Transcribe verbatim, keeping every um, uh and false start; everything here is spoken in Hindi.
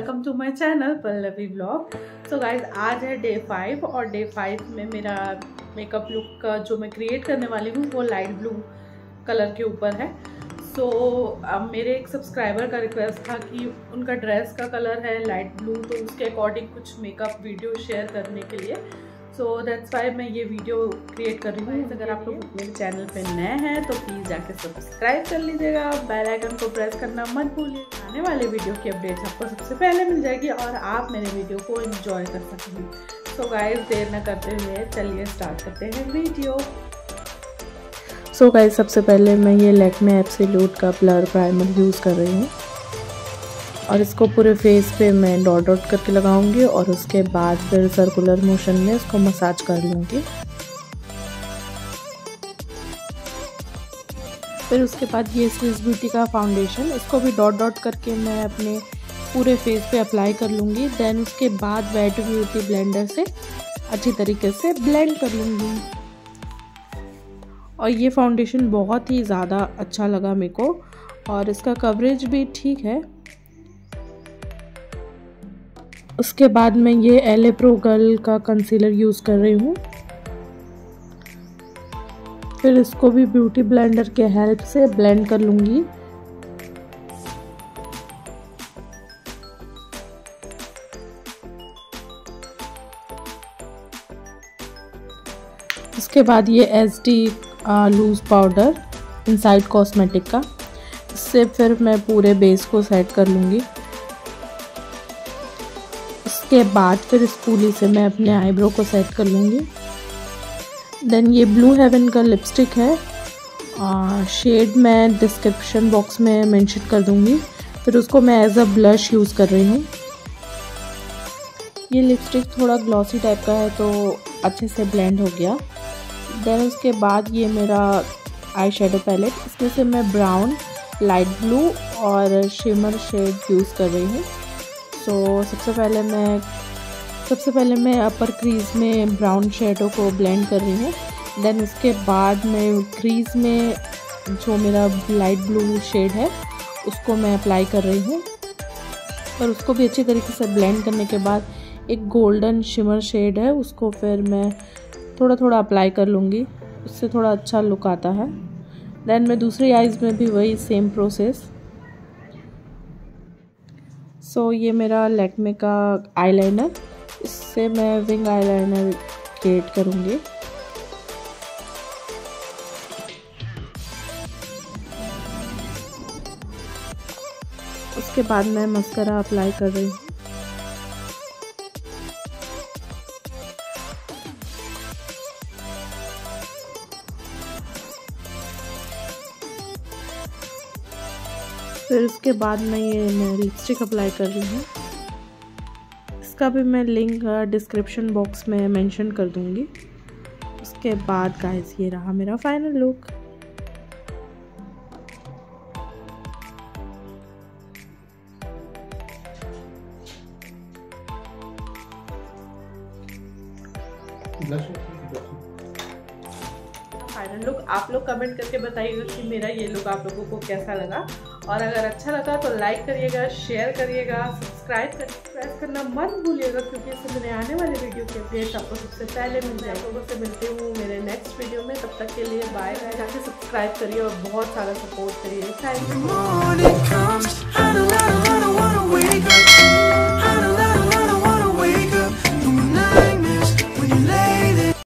Welcome to my channel Pallavi vlog. So guys आज है डे फाइव और डे फाइव में मेरा मेकअप लुक का जो मैं क्रिएट करने वाली हूँ वो लाइट ब्लू कलर के ऊपर है। सो so, अब मेरे एक सब्सक्राइबर का रिक्वेस्ट था कि उनका ड्रेस का कलर है लाइट ब्लू, तो उसके अकॉर्डिंग कुछ मेकअप वीडियो शेयर करने के लिए सो दैट्स वाई मैं ये वीडियो क्रिएट कर रही हूँ। अगर आप लोग मेरे चैनल पे नए हैं तो प्लीज़ जाके सब्सक्राइब कर लीजिएगा, बेल आइकन को प्रेस करना मत भूलिए। आने वाले वीडियो की अपडेट्स आपको सबसे पहले मिल जाएगी और आप मेरे वीडियो को एंजॉय कर सकेंगे। सो गाइस देर न करते हुए चलिए स्टार्ट करते हैं वीडियो। सो so गाइस सबसे पहले मैं ये लैक्मे एब्सोल्यूट का ब्लर प्राइमर यूज़ कर रही हूँ और इसको पूरे फेस पे मैं डॉट डॉट करके लगाऊंगी और उसके बाद फिर सर्कुलर मोशन में इसको मसाज कर लूँगी। फिर उसके बाद ये स्विस ब्यूटी का फाउंडेशन, इसको भी डॉट डॉट करके मैं अपने पूरे फेस पे अप्लाई कर लूँगी। देन उसके बाद वेट ब्यूटी ब्लेंडर से अच्छी तरीके से ब्लेंड कर लूँगी। और ये फाउंडेशन बहुत ही ज़्यादा अच्छा लगा मेरे को और इसका कवरेज भी ठीक है। उसके बाद मैं ये एल ए प्रो गर्ल का कंसीलर यूज़ कर रही हूँ। फिर इसको भी ब्यूटी ब्लेंडर के हेल्प से ब्लेंड कर लूँगी। उसके बाद ये S D loose powder Insight cosmetic का, इससे फिर मैं पूरे बेस को सेट कर लूँगी। उसके बाद फिर स्पूली से मैं अपने आईब्रो को सेट कर लूँगी। देन ये ब्लू हेवन का लिपस्टिक है, आ, शेड मैं डिस्क्रिप्शन बॉक्स में मेंशन कर दूँगी। फिर उसको मैं एज अ ब्लश यूज़ कर रही हूँ। ये लिपस्टिक थोड़ा ग्लॉसी टाइप का है तो अच्छे से ब्लेंड हो गया। देन उसके बाद ये मेरा आई शेडो पैलेट, इसमें से मैं ब्राउन, लाइट ब्लू और शिमर शेड यूज़ कर रही हूँ। सो so, सबसे पहले मैं सबसे पहले मैं अपर क्रीज में ब्राउन शेडो को ब्लेंड कर रही हूँ। देन उसके बाद मैं क्रीज में जो मेरा लाइट ब्लू शेड है उसको मैं अप्लाई कर रही हूँ और उसको भी अच्छी तरीके से ब्लेंड करने के बाद एक गोल्डन शिमर शेड है उसको फिर मैं थोड़ा थोड़ा अप्लाई कर लूँगी, उससे थोड़ा अच्छा लुक आता है। देन मैं दूसरी आइज़ में भी वही सेम प्रोसेस। सो so, ये मेरा लैक्मे का आईलाइनर, इससे मैं विंग आईलाइनर क्रिएट करूँगी। उसके बाद मैं मस्करा अप्लाई कर रही हूँ। फिर उसके बाद मैं ये मैं लिपस्टिक अप्लाई कर रही हूँ। इसका भी मैं लिंक डिस्क्रिप्शन बॉक्स में मेंशन कर दूँगी। उसके बाद गाइस ये रहा मेरा फाइनल लुक। फाइनल लुक आप लोग कमेंट करके बताइएगा कि मेरा ये लुक आप लोगों को कैसा लगा और अगर अच्छा लगा तो लाइक करिएगा, शेयर करिएगा, सब्सक्राइब कर प्रेस करना मत भूलिएगा क्योंकि इससे मेरे आने वाले वीडियो के अपडेट्स आपको सबसे पहले मिल जाए। लोगों से मिलती हूँ मेरे नेक्स्ट वीडियो में, तब तक के लिए बाय बाय। जाके सब्सक्राइब करिए और बहुत सारा सपोर्ट करिए। Thank you.